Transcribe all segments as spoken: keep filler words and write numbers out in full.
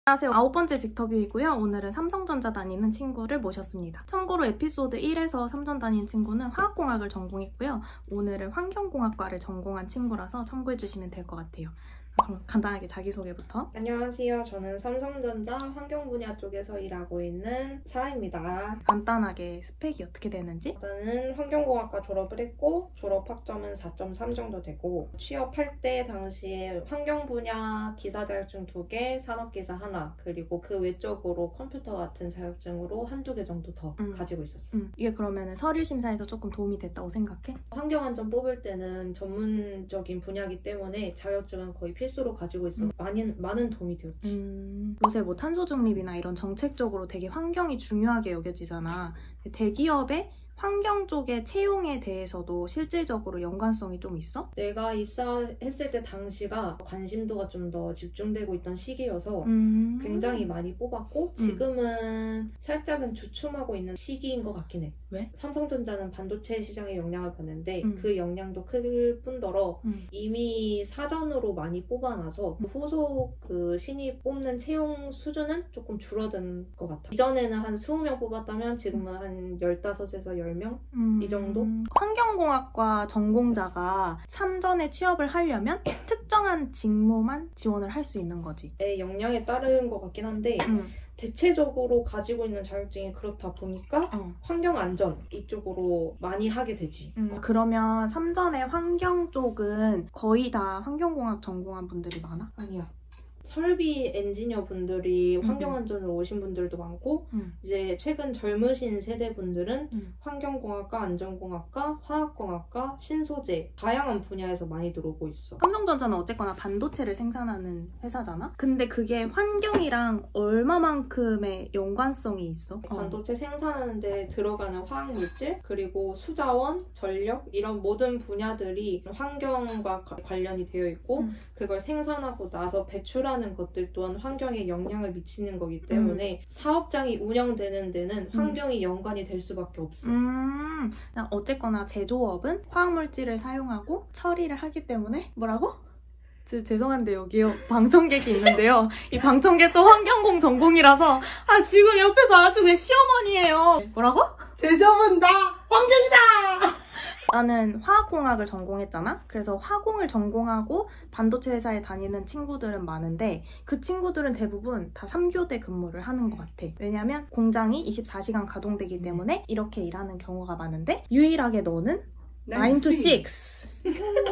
안녕하세요. 아홉 번째 직터뷰이고요. 오늘은 삼성전자 다니는 친구를 모셨습니다. 참고로 에피소드 일에서 삼전 다니는 친구는 화학공학을 전공했고요. 오늘은 환경공학과를 전공한 친구라서 참고해주시면 될 것 같아요. 그럼 간단하게 자기소개부터. 안녕하세요. 저는 삼성전자 환경 분야 쪽에서 일하고 있는 사라입니다. 간단하게 스펙이 어떻게 되는지? 저는 환경공학과 졸업을 했고 졸업 학점은 사 점 삼 정도 되고 취업할 때 당시에 환경 분야 기사 자격증 두 개, 산업기사 하나, 그리고 그 외적으로 컴퓨터 같은 자격증으로 한두 개 정도 더 음. 가지고 있었어. 음. 이게 그러면 서류 심사에서 조금 도움이 됐다고 생각해? 환경안전 뽑을 때는 전문적인 분야이기 때문에 자격증은 거의 필수로 가지고 있어. 음. 많은, 많은 도움이 되었지. 음, 요새 뭐 탄소 중립이나 이런 정책적으로 되게 환경이 중요하게 여겨지잖아. 대기업의 환경 쪽의 채용에 대해서도 실질적으로 연관성이 좀 있어? 내가 입사했을 때 당시가 관심도가 좀 더 집중되고 있던 시기여서 음... 굉장히 많이 뽑았고 지금은 음. 살짝은 주춤하고 있는 시기인 것 같긴 해. 왜? 삼성전자는 반도체 시장에 영향을 받는데 음. 그 영향도 클 뿐더러 음. 이미 사전으로 많이 뽑아놔서 음. 후속 그 신입 뽑는 채용 수준은 조금 줄어든 것 같아. 이전에는 한 이십 명 뽑았다면 지금은 한 십오에서 십 명? 음... 이 정도? 환경공학과 전공자가 삼전에 취업을 하려면 특정한 직무만 지원을 할 수 있는 거지. 의 역량에 따른 것 같긴 한데 음. 대체적으로 가지고 있는 자격증이 그렇다 보니까 어. 환경안전 이쪽으로 많이 하게 되지. 음, 그러면 삼전의 환경 쪽은 거의 다 환경공학 전공한 분들이 많아? 아니야. 설비 엔지니어 분들이 환경안전으로 오신 분들도 많고 음. 이제 최근 젊으신 세대 분들은 음. 환경공학과, 안전공학과, 화학공학과, 신소재 다양한 분야에서 많이 들어오고 있어. 삼성전자는 어쨌거나 반도체를 생산하는 회사잖아? 근데 그게 환경이랑 얼마만큼의 연관성이 있어? 반도체 생산하는데 들어가는 화학물질, 그리고 수자원, 전력 이런 모든 분야들이 환경과 관련이 되어 있고 음. 그걸 생산하고 나서 배출하는 것들 또한 환경에 영향을 미치는 거기 때문에 음. 사업장이 운영되는 데는 환경이 음. 연관이 될 수밖에 없어. 음, 어쨌거나 제조업은 화학물질을 사용하고 처리를 하기 때문에 뭐라고? 저, 죄송한데 여기요 방청객이 있는데요. 이 방청객도 환경공 전공이라서 아 지금 옆에서 아주 내 시어머니예요. 뭐라고? 제조업은 나 환경이다! 나는 화학공학을 전공했잖아? 그래서 화공을 전공하고 반도체 회사에 다니는 친구들은 많은데 그 친구들은 대부분 다 삼 교대 근무를 하는 것 같아. 왜냐면 공장이 이십사 시간 가동되기 때문에 이렇게 일하는 경우가 많은데 유일하게 너는 나인 to 식스.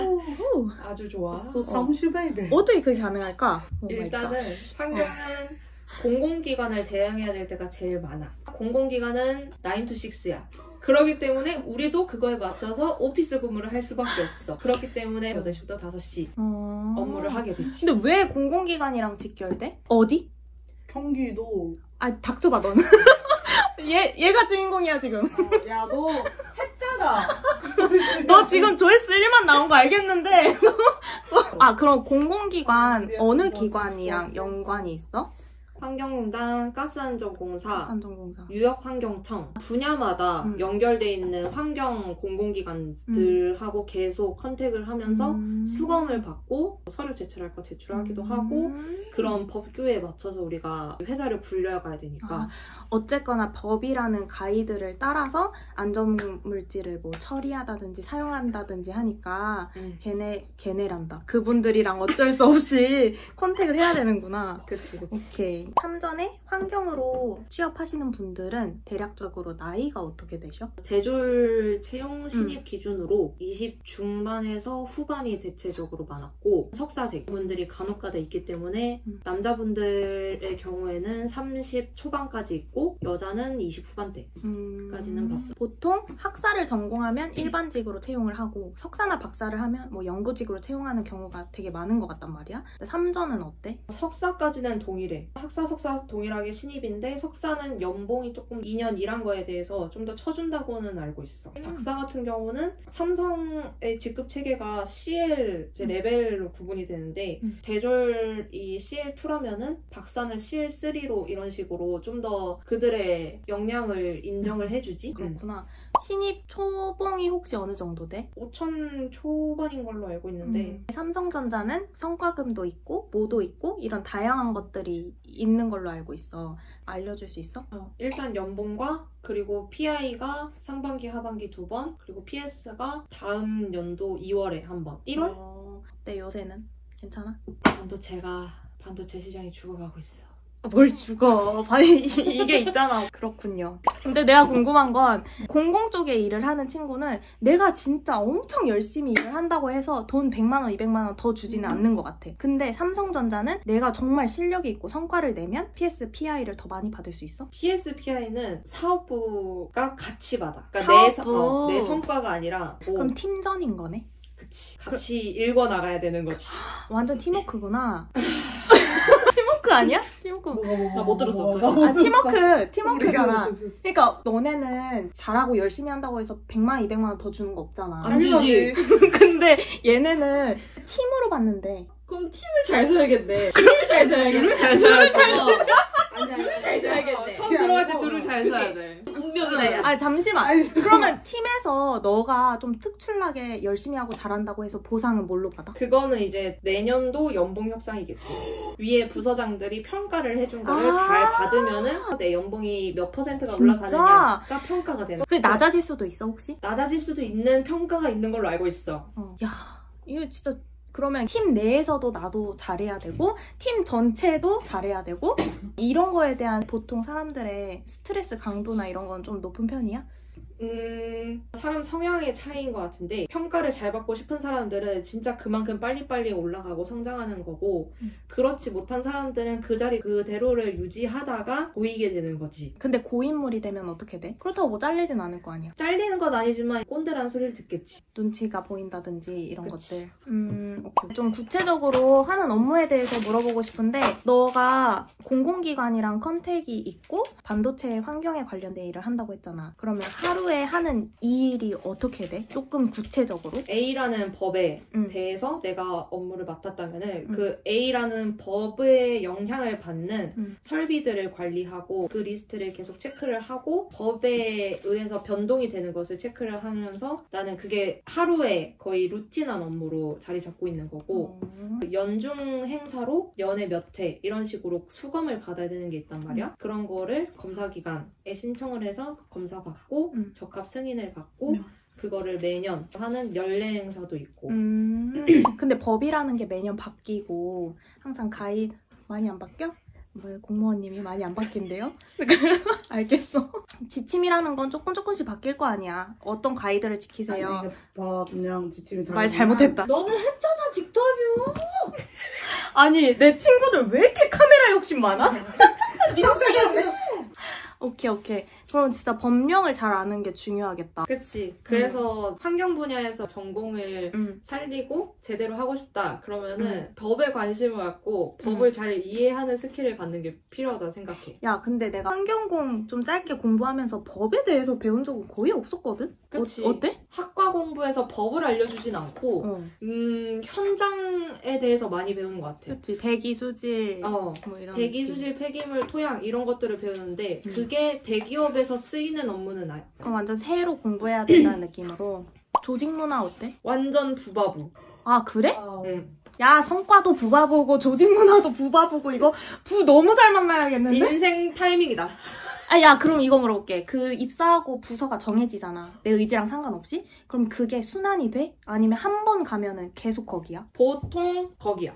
아주 좋아. 사무실 베이베. 어떻게 그게 가능할까? 일단은 환경은 어. 공공기관을 대항해야 될 때가 제일 많아. 공공기관은 나인 to 식스야. 그렇기 때문에 우리도 그거에 맞춰서 오피스 근무를 할 수밖에 없어. 그렇기 때문에 여덟 시부터 다섯 시 어... 업무를 하게 됐지. 근데 왜 공공기관이랑 직결돼? 어디? 경기도. 아 닥쳐봐 너는. 얘, 얘가 주인공이야 지금. 어, 야 너 했잖아. 너 지금 조회수 일만 나온 거 알겠는데. 아 그럼 공공기관 어느 기관이랑 연관이 있어? 환경공단, 가스안전공사, 가스안전공사, 유역환경청 분야마다 음. 연결돼 있는 환경 공공기관들하고 음. 계속 컨택을 하면서 음. 수검을 받고 서류 제출할 거 제출하기도 음. 하고 그런 법규에 맞춰서 우리가 회사를 불려가야 되니까 아, 어쨌거나 법이라는 가이드를 따라서 안전물질을 뭐 처리하다든지 사용한다든지 하니까 음. 걔네, 걔네란다. 그분들이랑 어쩔 수 없이 컨택을 해야 되는구나. 그치 그치. 오케이. 삼전에 환경으로 취업하시는 분들은 대략적으로 나이가 어떻게 되셔? 대졸 채용 신입 음. 기준으로 이십 중반에서 후반이 대체적으로 많았고 석사생 분들이 간혹가다 있기 때문에 음. 남자분들의 경우에는 삼십 초반까지 있고 여자는 이십 후반대까지는 음. 봤어. 보통 학사를 전공하면 일반직으로 채용을 하고 석사나 박사를 하면 뭐 연구직으로 채용하는 경우가 되게 많은 것 같단 말이야. 근데 삼전은 어때? 석사까지는 동일해. 학사, 석사 동일하게 신입인데 석사는 연봉이 조금 이 년 일한 거에 대해서 좀 더 쳐준다고는 알고 있어. 음. 박사 같은 경우는 삼성의 직급 체계가 씨엘 이제 레벨로 구분이 되는데 음. 대졸이 씨엘 투라면은 박사는 씨엘 쓰리로 이런 식으로 좀 더 그들의 역량을 인정을 해주지. 그렇구나. 신입 초봉이 혹시 어느 정도 돼? 오천 초반인 걸로 알고 있는데 음. 삼성전자는 성과금도 있고 뭐도 있고 이런 다양한 것들이 있는 걸로 알고 있어. 알려줄 수 있어? 어, 일단 연봉과 그리고 피아이가 상반기 하반기 두 번, 그리고 피에스가 다음 연도 이월에 한 번. 일월? 어, 어때 요새는? 괜찮아? 반도체가 반도체 시장이 죽어가고 있어. 뭘 죽어. 아니, 이게 있잖아. 그렇군요. 근데 내가 궁금한 건 공공 쪽에 일을 하는 친구는 내가 진짜 엄청 열심히 일을 한다고 해서 돈 백만 원, 이백만 원 더 주지는 않는 것 같아. 근데 삼성전자는 내가 정말 실력이 있고 성과를 내면 피에스, 피아이를 더 많이 받을 수 있어? 피에스, 피아이는 사업부가 같이 받아. 그러니까 내, 사업부. 어, 내 성과가 아니라 뭐, 그럼 팀전인 거네? 그치. 같이 읽어 나가야 되는 거지. 완전 팀워크구나. 팀워크 아니야? 팀워크. 나못 들었어, 아, 팀워크, 팀워크잖아. 그러니까 너네는 잘하고 열심히 한다고 해서 백만, 이백만 원 더 주는 거 없잖아. 안 주지. 근데 얘네는 팀으로 받는데. 그럼 팀을 잘 써야겠네. 줄을 잘 써야겠네. 줄을 잘 써야지. 줄을 잘 써야겠네. 처음 들어갈 때 줄을 잘 써야 돼. 운명이다. 아니 잠시만. 그러면 팀에서 너가 좀 특출나게 열심히 하고 잘한다고 해서 보상은 뭘로 받아? 그거는 이제 내년도 연봉 협상이겠지. 위에 부서장들이 평가를 해준 거를 아 잘 받으면은 내 연봉이 몇 퍼센트가 진짜? 올라가느냐가 평가가 되는. 그게 낮아질 수도 있어 혹시? 낮아질 수도 있는 평가가 있는 걸로 알고 있어. 어. 야 이거 진짜 그러면 팀 내에서도 나도 잘해야 되고 팀 전체도 잘해야 되고 이런 거에 대한 보통 사람들의 스트레스 강도나 이런 건 좀 높은 편이야? 음, 사람 성향의 차이인 것 같은데 평가를 잘 받고 싶은 사람들은 진짜 그만큼 빨리빨리 올라가고 성장하는 거고 음. 그렇지 못한 사람들은 그 자리 그대로를 유지하다가 보이게 되는 거지. 근데 고인물이 되면 어떻게 돼? 그렇다고 뭐 잘리진 않을 거 아니야. 잘리는 건 아니지만 꼰대라는 소리를 듣겠지. 눈치가 보인다든지 이런 그치. 것들. 음, 오케이. 좀 구체적으로 하는 업무에 대해서 물어보고 싶은데 너가 공공기관이랑 컨택이 있고 반도체 환경에 관련된 일을 한다고 했잖아. 그러면 하루에 하는 이 일이 어떻게 돼? 조금 구체적으로? A라는 법에 음. 대해서 내가 업무를 맡았다면은 음. 그 A라는 법에 영향을 받는 음. 설비들을 관리하고 그 리스트를 계속 체크를 하고 법에 의해서 변동이 되는 것을 체크를 하면서 나는 그게 하루에 거의 루틴한 업무로 자리 잡고 있는 거고 음. 연중 행사로 연에 몇 회 이런 식으로 수검을 받아야 되는 게 있단 말이야. 음. 그런 거를 검사기관에 신청을 해서 검사 받고 음. 적합 승인을 받고 음. 그거를 매년 하는 연례 행사도 있고. 음. 근데 법이라는 게 매년 바뀌고 항상 가이드 많이 안 바뀌어? 뭐 공무원님이 많이 안 바뀐대요? 알겠어. 지침이라는 건 조금 조금씩 바뀔 거 아니야. 어떤 가이드를 지키세요? 아니, 봐, 그냥 지침이 다. 말 잘못했다. 너는 했잖아, 직도하면. 아니 내 친구들 왜 이렇게 카메라 욕심 많아? 미치겠네. 오케이 오케이. 그럼 진짜 법령을 잘 아는 게 중요하겠다. 그치. 그래서 환경 분야에서 전공을 음. 살리고 제대로 하고 싶다. 그러면은 음. 법에 관심을 갖고 법을 잘 이해하는 스킬을 갖는 게 필요하다 생각해. 야 근데 내가 환경공 좀 짧게 공부하면서 법에 대해서 배운 적은 거의 없었거든? 그치. 어, 어때? 학과 공부에서 법을 알려주진 않고 어. 음, 현장에 대해서 많이 배우는 것 같아. 그치. 대기 수질 어. 뭐 이런 대기 느낌. 수질, 폐기물, 토양 이런 것들을 배우는데 음. 그게 대기업에서 쓰이는 업무는 아니야. 그럼 완전 새로 공부해야 된다는 느낌으로. 조직 문화 어때? 완전 부바부. 아 그래? 아, 응. 야 성과도 부바보고 조직 문화도 부바보고 이거 부 너무 잘 만나야겠는데? 인생 타이밍이다. 아, 야, 그럼 이거 물어볼게. 그 입사하고 부서가 정해지잖아. 내 의지랑 상관없이? 그럼 그게 순환이 돼? 아니면 한 번 가면은 계속 거기야? 보통 거기야.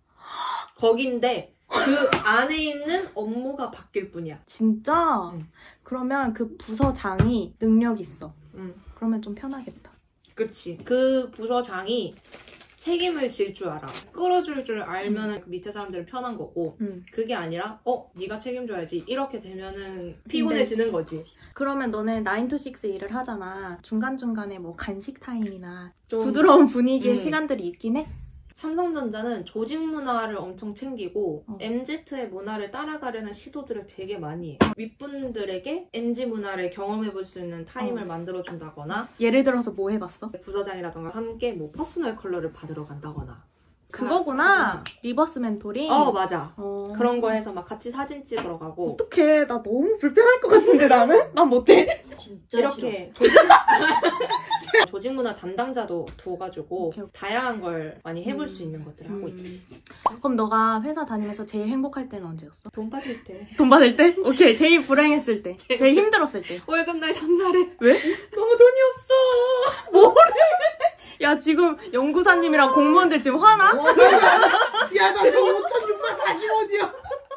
거긴데 그 안에 있는 업무가 바뀔 뿐이야. 진짜? 응. 그러면 그 부서장이 능력 있어. 응. 그러면 좀 편하겠다. 그치. 그 부서장이 책임을 질 줄 알아. 끌어줄 줄 알면 은 그 밑에 사람들은 편한 거고 응. 그게 아니라 어? 네가 책임져야지. 이렇게 되면은 피곤해지는 거지. 그러면 너는 나인 투 식스 일을 하잖아. 중간중간에 뭐 간식 타임이나 좀 부드러운 분위기의 음. 시간들이 있긴 해? 삼성전자는 조직 문화를 엄청 챙기고 어. 엠지의 문화를 따라가려는 시도들을 되게 많이 해. 윗분들에게 엠지 문화를 경험해볼 수 있는 타임을 어. 만들어준다거나 예를 들어서 뭐 해봤어? 부서장이라던가 함께 뭐 퍼스널 컬러를 받으러 간다거나 그거구나. 리버스 멘토링. 어 맞아. 어. 그런 거 해서 막 같이 사진 찍으러 가고. 어떡해. 나 너무 불편할 것 같은데 나는? 난 못해. 진짜 이렇게 조직, 조직 문화 담당자도 두어가지고 오케이, 오케이. 다양한 걸 많이 해볼 음. 수 있는 것들을 음. 하고 있지. 그럼 너가 회사 다니면서 제일 행복할 때는 언제였어? 돈 받을 때. 돈 받을 때? 오케이. 제일 불행했을 때. 제일 힘들었을 때. 월급날 전날에. 왜? 너무 돈이 없어. 뭐래? 야, 지금 연구사님이랑 공무원들 지금 화나? 야, 나 지금 오천육백사십 원이야.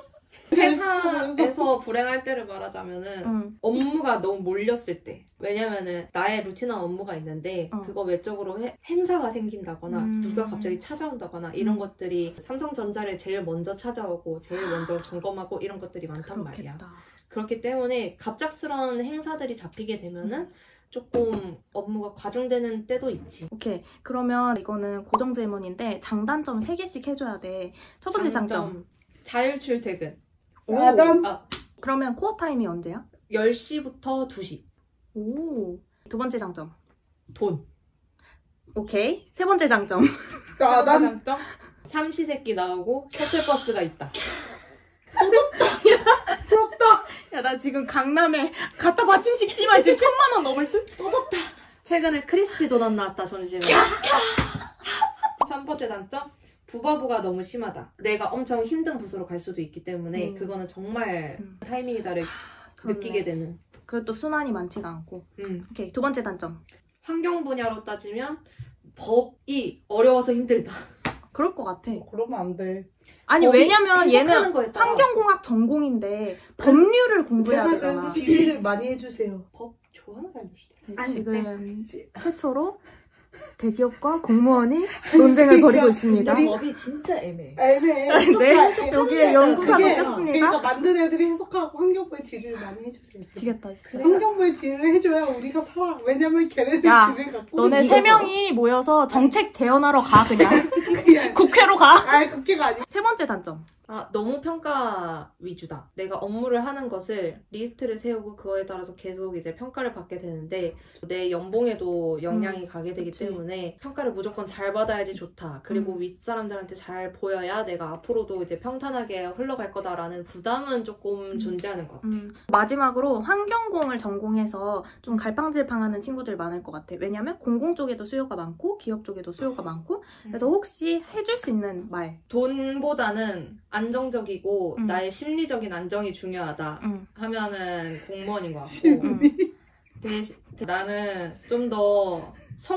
회사에서 불행할 때를 말하자면은 응. 업무가 너무 몰렸을 때. 왜냐면은 나의 루틴한 업무가 있는데 어. 그거 외적으로 해- 행사가 생긴다거나 음. 누가 갑자기 찾아온다거나 이런 음. 것들이 삼성전자를 제일 먼저 찾아오고 제일 먼저 점검하고 이런 것들이 많단 말이야. 그렇겠다. 그렇기 때문에 갑작스러운 행사들이 잡히게 되면은 조금 업무가 과중되는 때도 있지. 오케이. 그러면 이거는 고정 질문인데 장단점 세 개씩 해줘야 돼. 첫 번째 장점. 자율 출퇴근. 오. 아, 난 아, 그러면 코어 타임이 언제야? 열 시부터 두 시. 오. 두 번째 장점. 돈. 오케이. 세 번째 장점. 나, 난 장점? 삼시세끼 나오고 셔틀버스가 있다. 부럽다. 야, 나 지금 강남에 갖다 바친 식비만 지금 천만 원 넘을 듯? 최근에 크리스피 도넛 나왔다, 점심에. 첫 번째 단점? 부가부가 너무 심하다. 내가 엄청 힘든 부서로 갈 수도 있기 때문에 음. 그거는 정말 음. 타이밍이다를 그렇네. 느끼게 되는. 그리고 또 순환이 많지가 않고. 음. 오케이. 두 번째 단점. 환경 분야로 따지면 법이 어려워서 힘들다. 그럴 것 같아. 그러면 안 돼. 아니, 법이 왜냐면 해석하는 얘는 거에 따라 환경공학 전공인데 법률을 공부해야 제발 되잖아. 그래서 질의를 많이 해주세요. 법 좋아하는 알려주시더라. 네, 아니, 지금 지- 최초로 대기업과 공무원이 논쟁을 벌이고 있습니다. 우리- 법이 진짜 애매해. 애매해. 네, 여기에 연구사 그게- 놓겠습니다. 그러니까 만든 애들이 해석하고 환경부의 질의를 많이 해주세요. 미치겠다, 진짜. 환경부의 질의를 해줘야 우리가 살아. 왜냐면 걔네들 야, 질의를 갖고 너네 있는 세 거잖아. 명이 모여서 정책 제언하러 가, 그냥. 그냥 국회로 가. 아예 국회가 아니야. 세 번째 단점. 아, 너무 평가 위주다. 내가 업무를 하는 것을 리스트를 세우고 그거에 따라서 계속 이제 평가를 받게 되는데 내 연봉에도 영향이 음, 가게 되기 그치. 때문에 평가를 무조건 잘 받아야지 좋다. 그리고 음. 윗사람들한테 잘 보여야 내가 앞으로도 이제 평탄하게 흘러갈 거다라는 부담은 조금 음. 존재하는 것 같아. 음, 마지막으로 환경공을 전공해서 좀 갈팡질팡하는 친구들 많을 것 같아. 왜냐면 공공 쪽에도 수요가 많고 기업 쪽에도 수요가 많고. 그래서 혹시 해줄 수 있는 말. 돈보다는 안정적이고 음. 나의 심리적인 안정이 중요하다 응. 하면은 공무원인 것 같고 응. 대신 나는 좀 더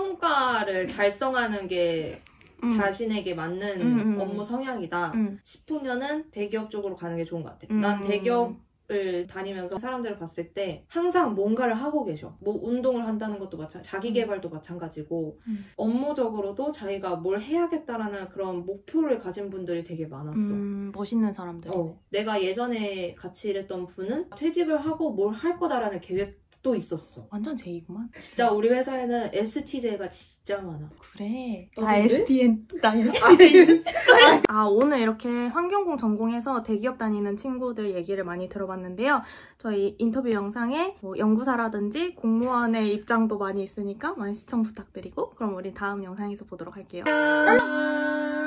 성과를 달성하는 게 응. 자신에게 맞는 음, 음. 업무 성향이다 응. 싶으면은 대기업 쪽으로 가는 게 좋은 것 같아. 음. 난 대기업을 다니면서 사람들을 봤을 때 항상 뭔가를 하고 계셔. 뭐 운동을 한다는 것도 마찬가지, 자기 개발도 마찬가지고 음. 업무적으로도 자기가 뭘 해야겠다라는 그런 목표를 가진 분들이 되게 많았어. 음, 멋있는 사람들. 어, 내가 예전에 같이 일했던 분은 퇴직을 하고 뭘 할 거다라는 계획도 있었어. 완전 제이구만. 진짜 우리 회사에는 에스티제이가 진짜 많아. 그래. 어, 나 근데? 에스티엔, 나 에스티제이. 아, 오늘 이렇게 환경공 전공해서 대기업 다니는 친구들 얘기를 많이 들어봤는데요. 저희 인터뷰 영상에 뭐 연구사라든지 공무원의 입장도 많이 있으니까 많이 시청 부탁드리고, 그럼 우리 다음 영상에서 보도록 할게요. 안녕.